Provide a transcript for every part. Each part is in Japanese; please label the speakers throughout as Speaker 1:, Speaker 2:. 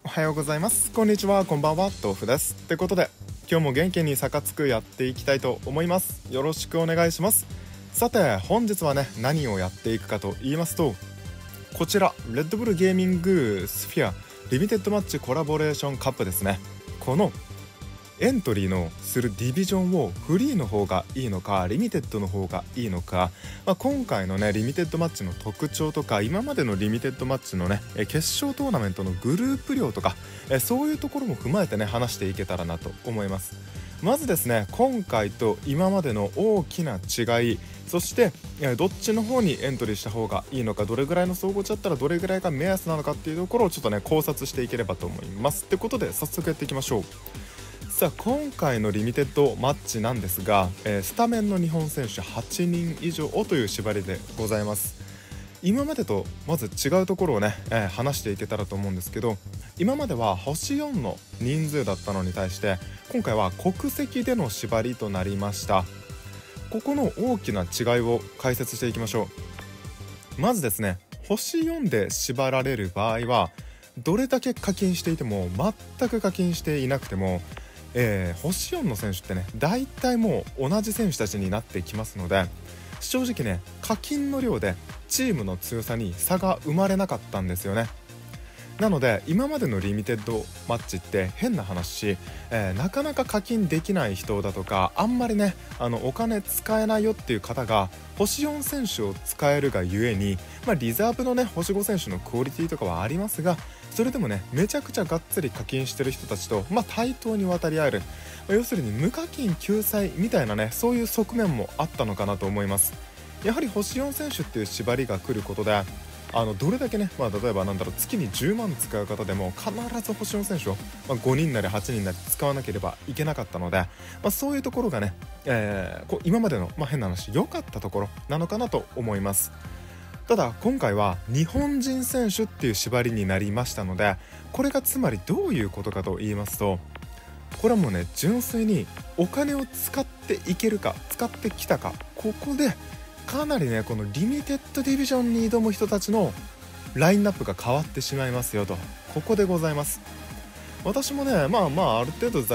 Speaker 1: おはようございます。こんにちは、こんばんは、豆腐です。ってことで今日も元気にサカツクやっていきたいと思います。よろしくお願いします。さて本日はね、何をやっていくかと言いますと、こちらレッドブルゲーミングスフィアリミテッドマッチコラボレーションカップですね。このエントリーのするディビジョンをフリーの方がいいのかリミテッドの方がいいのか、今回のねリミテッドマッチの特徴とか、今までのリミテッドマッチのね決勝トーナメントのグループ量とかそういうところも踏まえてね話していけたらなと思います。まずですね、今回と今までの大きな違い、そしてどっちの方にエントリーした方がいいのか、どれぐらいの総合値だったらどれぐらいが目安なのかっていうところをちょっとね考察していければと思います。ってことで早速やっていきましょう。さあ今回のリミテッドマッチなんですが、スタメンの日本選手8人以上という縛りでございます。今までとまず違うところをね、話していけたらと思うんですけど、今までは星4の人数だったのに対して今回は国籍での縛りとなりました。ここの大きな違いを解説していきましょう。まずですね、星4で縛られる場合はどれだけ課金していても全く課金していなくても星4の選手ってね大体もう同じ選手たちになってきますので、正直ね課金の量でチームの強さに差が生まれなかったんですよね。なので今までのリミテッドマッチって変な話、なかなか課金できない人だとか、あんまりねお金使えないよっていう方が星4選手を使えるがゆえに、リザーブのね星5選手のクオリティとかはありますが、それでもねめちゃくちゃがっつり課金してる人たちと、対等に渡り合える、要するに無課金救済みたいなね、そういう側面もあったのかなと思います。やはり星4選手っていう縛りが来ることで、どれだけね、例えば月に10万使う方でも必ず星4選手を、5人なり8人なり使わなければいけなかったので、そういうところがね、今までの、変な話良かったところなのかなと思います。ただ今回は日本人選手っていう縛りになりましたので、これがつまりどういうことかと言いますと、これはもうね純粋にお金を使っていけるか使ってきたか、ここでかなりねこのリミテッドディビジョンに挑む人たちのラインナップが変わってしまいますよと、ここでございます。私もねある程度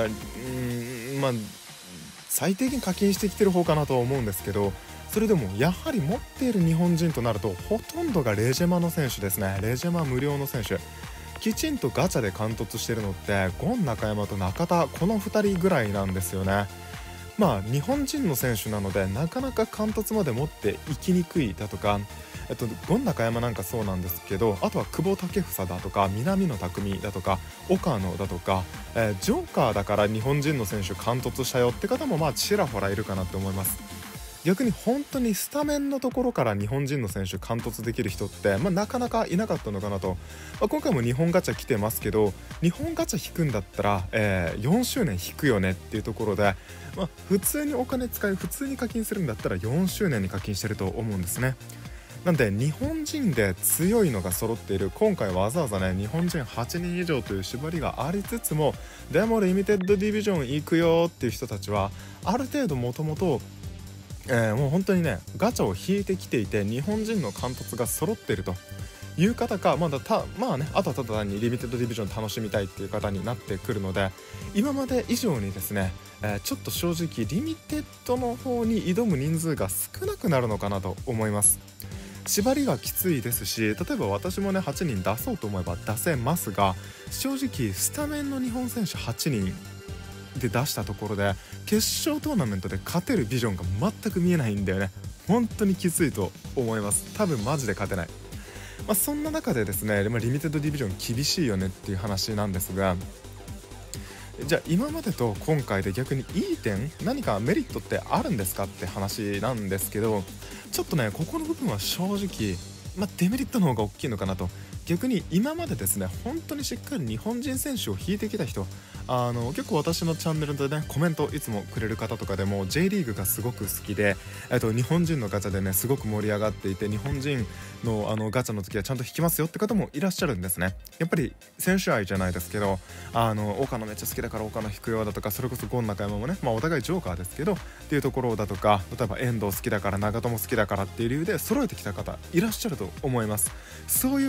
Speaker 1: 最低限課金してきてる方かなとは思うんですけど、それでもやはり持っている日本人となるとほとんどがレジェマの選手ですね。レジェマ無料の選手、きちんとガチャで貫突してるのってゴン中山と中田、この2人ぐらいなんですよね。日本人の選手なのでなかなか貫突まで持っていきにくいだとか、ゴン中山なんかそうなんですけど、あとは久保建英だとか南野拓実だとか岡野だとか、ジョーカーだから日本人の選手貫突したよって方もちらほらいるかなと思います。逆に本当にスタメンのところから日本人の選手貫突できる人って、なかなかいなかったのかなと、今回も日本ガチャ来てますけど、日本ガチャ引くんだったら、4周年引くよねっていうところで、普通にお金使い普通に課金するんだったら4周年に課金してると思うんですね。なんで日本人で強いのが揃っている、今回わざわざね日本人8人以上という縛りがありつつも、でもリミテッドディビジョン行くよっていう人たちはある程度もともともう本当にねガチャを引いてきていて日本人の貫突が揃っているという方か、あとはただ単にリミテッドディビジョン楽しみたいっていう方になってくるので、今まで以上にですね、ちょっと正直リミテッドの方に挑む人数が少なくなるのかなと思います。縛りがきついですし、例えば私もね8人出そうと思えば出せますが、正直スタメンの日本選手8人で出したところで決勝トーナメントで勝てるビジョンが全く見えないんだよね。本当にきついと思います。多分マジで勝てない。そんな中でですね、リミテッドディビジョン厳しいよねっていう話なんですが、じゃあ今までと今回で逆にいい点、何かメリットってあるんですかって話なんですけど、ちょっとねここの部分は正直デメリットの方が大きいのかなと。逆に今までですね本当にしっかり日本人選手を引いてきた人、結構私のチャンネルでねコメントいつもくれる方とかでも J リーグがすごく好きで、日本人のガチャでねすごく盛り上がっていて、日本人のガチャの時はちゃんと引きますよって方もいらっしゃるんですね。やっぱり選手愛じゃないですけど、岡野めっちゃ好きだから岡野引くよだとか、それこそゴン中山もね、お互いジョーカーですけどっていうところだとか、例えば遠藤好きだから長友好きだからっていう理由で揃えてきた方いらっしゃると思います。そういう方は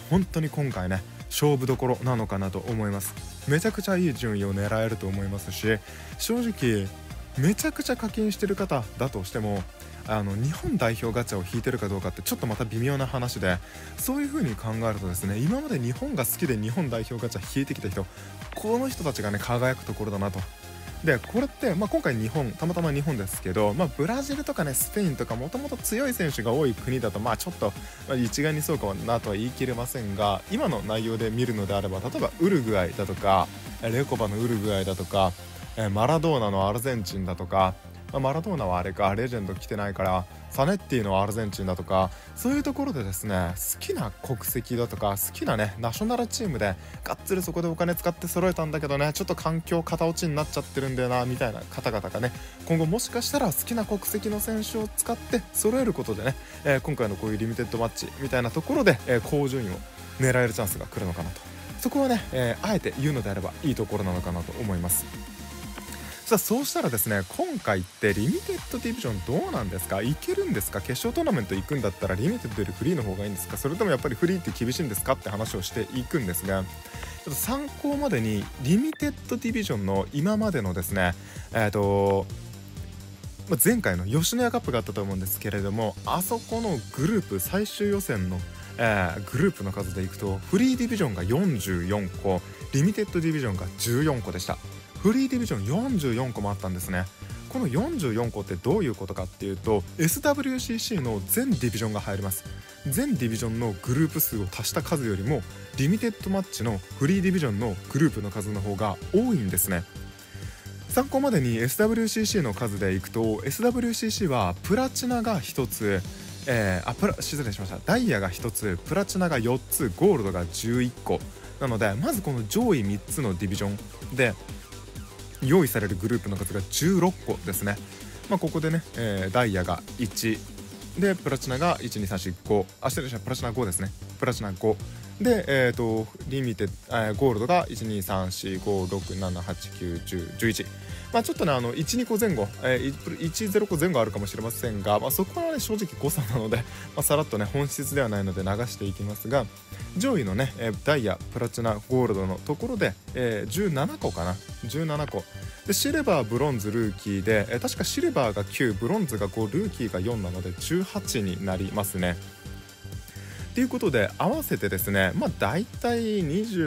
Speaker 1: 本当に今回ね勝負どころなのかなと思います。めちゃくちゃいい順位を狙えると思いますし、正直めちゃくちゃ課金してる方だとしても日本代表ガチャを引いてるかどうかってちょっとまた微妙な話で、そういう風に考えるとですね、今まで日本が好きで日本代表ガチャ引いてきた人、この人たちがね輝くところだなと。でこれって、今回日本たまたま日本ですけど、ブラジルとかねスペインとかもともと強い選手が多い国だとちょっと、一概にそうかなとは言い切れませんが、今の内容で見るのであれば、例えばウルグアイだとかレコバのウルグアイだとかマラドーナのアルゼンチンだとか、マラドーナはあれかレジェンド来てないからサネッティのアルゼンチンだとか、そういうところでですね好きな国籍だとか好きなねナショナルチームでがっつりそこでお金使って揃えたんだけどね、ちょっと環境片落ちになっちゃってるんだよなみたいな方々がね、今後もしかしたら好きな国籍の選手を使って揃えることでね、今回のこういうリミテッドマッチみたいなところで、高順位を狙えるチャンスが来るのかなと。そこはね、あえて言うのであればいいところなのかなと思います。さあそうしたらですね、今回ってリミテッドディビジョンどうなんですか？いけるんですか？決勝トーナメント行くんだったらリミテッドよりフリーの方がいいんですか？それともやっぱりフリーって厳しいんですかって話をしていくんですが、ちょっと参考までにリミテッドディビジョンの今までのですね前回の吉野家カップがあったと思うんですけれども、あそこのグループ最終予選の、グループの数でいくとフリーディビジョンが44個、リミテッドディビジョンが14個でした。フリーディビジョン44個もあったんですね。この44個ってどういうことかっていうと SWCC の全ディビジョンが入ります。全ディビジョンのグループ数を足した数よりもリミテッドマッチのフリーディビジョンのグループの数の方が多いんですね。参考までに SWCC の数でいくと SWCC はプラチナが1つ、失礼しました、ダイヤが1つ、プラチナが4つ、ゴールドが11個なので、まずこの上位3つのディビジョンで用意されるグループの数が16個ですね。ここでね、ダイヤが1でプラチナが12345、失礼しました、プラチナ5ですね、プラチナ5で、リミテッド、ゴールドが1234567891011、ちょっとね12個前後、10個前後あるかもしれませんが、そこはね正直誤差なので、さらっとね本質ではないので流していきますが、上位のねダイヤプラチナゴールドのところで、17個かな、17個で、シルバーブロンズルーキーで、確かシルバーが9ブロンズが5ルーキーが4なので18になりますね。ということで合わせてですね、だいたい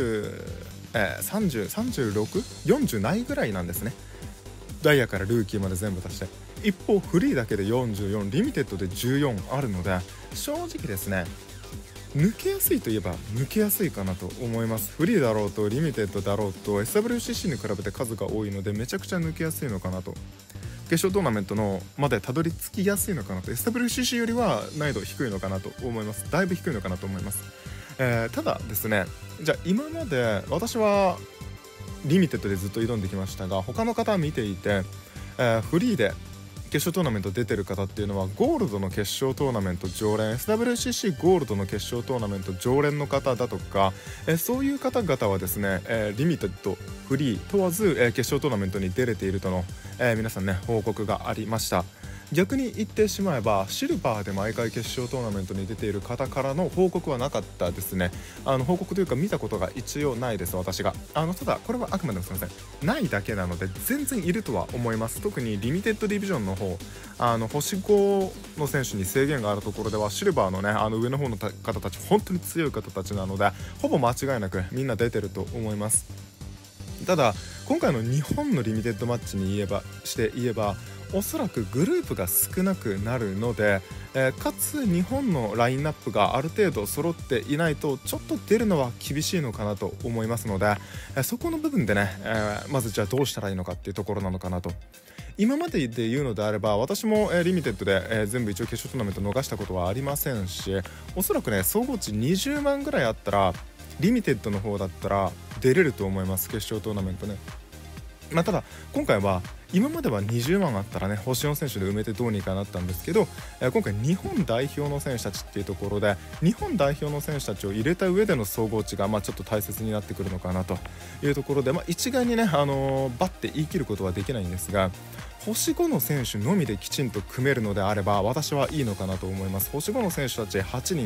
Speaker 1: 20、30、36、40ないぐらいなんですね。ダイヤからルーキーまで全部足して、一方フリーだけで44、リミテッドで14あるので、正直ですね抜けやすいといえば抜けやすいかなと思います。フリーだろうとリミテッドだろうと SWCC に比べて数が多いのでめちゃくちゃ抜けやすいのかなと、決勝トーナメントのまでたどり着きやすいのかなと、 SWCC よりは難易度低いのかなと思います。だいぶ低いのかなと思います。ただですね、じゃあ今まで私はリミテッドでずっと挑んできましたが、他の方見ていて、フリーで決勝トーナメント出てる方っていうのはゴールドの決勝トーナメント常連、 SWCC ゴールドの決勝トーナメント常連の方だとか、そういう方々はですね、リミテッドフリー問わず、決勝トーナメントに出れているとの、皆さんね報告がありました。逆に言ってしまえばシルバーで毎回決勝トーナメントに出ている方からの報告はなかったですね。報告というか見たことが一応ないです、私が。ただこれはあくまでもすみません、ないだけなので全然いるとは思います。特にリミテッドディビジョンの方、星5の選手に制限があるところではシルバーのね上の方の方たち本当に強い方たちなので、ほぼ間違いなくみんな出てると思います。ただ今回の日本のリミテッドマッチに言えばおそらくグループが少なくなるので、かつ日本のラインナップがある程度揃っていないとちょっと出るのは厳しいのかなと思いますので、そこの部分でね、まずじゃあどうしたらいいのかっていうところなのかなと。今までで言うのであれば私も、リミテッドで、全部一応決勝トーナメント逃したことはありませんし、おそらくね総合値20万ぐらいあったらリミテッドの方だったら出れると思います、決勝トーナメントね。ただ今回は今までは20万あったらね星4選手で埋めてどうにかなったんですけど、今回日本代表の選手たちっていうところで日本代表の選手たちを入れた上での総合値がちょっと大切になってくるのかなというところで、一概にね、バッて言い切ることはできないんですが、星5の選手のみできちんと組めるのであれば私はいいのかなと思います。星5の選手たち8人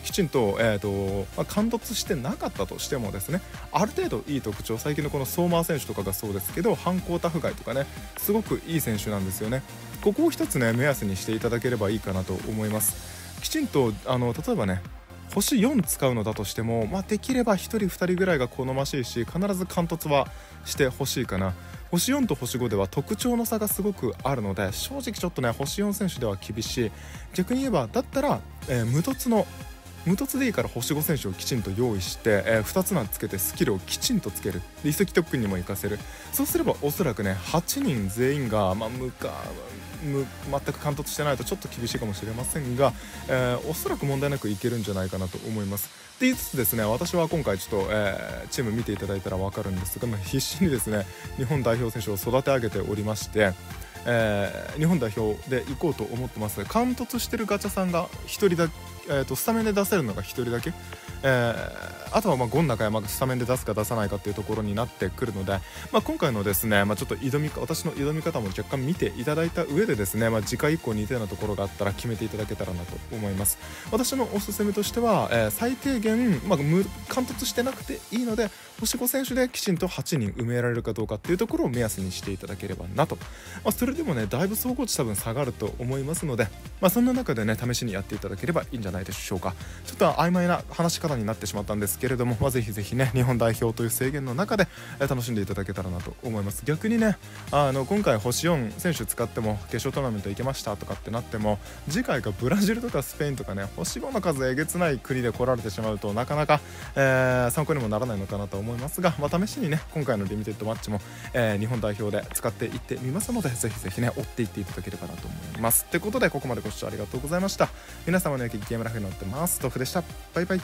Speaker 1: きちんと、貫突してなかったとしてもですね、ある程度いい特徴、最近のこの相馬選手とかがそうですけど、反抗タフガイとかね、すごくいい選手なんですよね。ここを一つね目安にしていただければいいかなと思います。きちんと例えばね星4使うのだとしても、できれば1人2人ぐらいが好ましいし、必ず貫突はしてほしいかな。星4と星5では特徴の差がすごくあるので、正直ちょっとね星4選手では厳しい。逆に言えばだったら、無凸でいいから星5選手をきちんと用意して、2つなんつけてスキルをきちんとつける、移籍特訓にも活かせる。そうすればおそらくね8人全員が、全く貫突してないとちょっと厳しいかもしれませんが、おそらく問題なくいけるんじゃないかなと思います。で言いつつですね、私は今回ちょっと、チーム見ていただいたら分かるんですが、必死にですね日本代表選手を育て上げておりまして、日本代表で行こうと思ってます。貫突してるガチャさんが1人だけ、スタメンで出せるのが1人だけ、あとはゴン中山がスタメンで出すか出さないかっていうところになってくるので、今回のですね、ちょっと私の挑み方も若干見ていただいた上でですね、次回以降似たようなところがあったら決めていただけたらなと思います。私のおすすめとしては、最低限、貫突してなくていいので星5選手できちんと8人埋められるかどうかっていうところを目安にしていただければなと。それでもねだいぶ総合値多分下がると思いますので、そんな中でね試しにやっていただければいいんじゃないでしょうか。ちょっと曖昧な話し方になってしまったんですけれども、ぜひぜひね日本代表という制限の中で楽しんでいただけたらなと思います。逆にね今回星4選手使っても決勝トーナメント行けましたとかってなっても、次回がブラジルとかスペインとかね星5の数えげつない国で来られてしまうとなかなか、参考にもならないのかなと思いますが、試しにね今回のリミテッドマッチも、日本代表で使っていってみますので、ぜひぜひね追っていっていただければなと思います。ということでここまでご視聴ありがとうございました。皆様の良きゲームライフになってます。豆腐でした。バイバイ。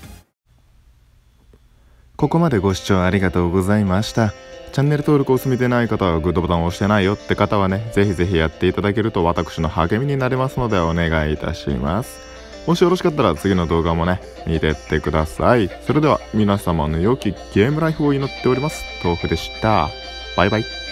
Speaker 1: ここまでご視聴ありがとうございました。チャンネル登録を済みでない方はグッドボタンを押してないよって方はね、ぜひぜひやっていただけると私の励みになれますのでお願いいたします。もしよろしかったら次の動画もね見てってください。それでは皆様の良きゲームライフを祈っております。豆腐でした。バイバイ。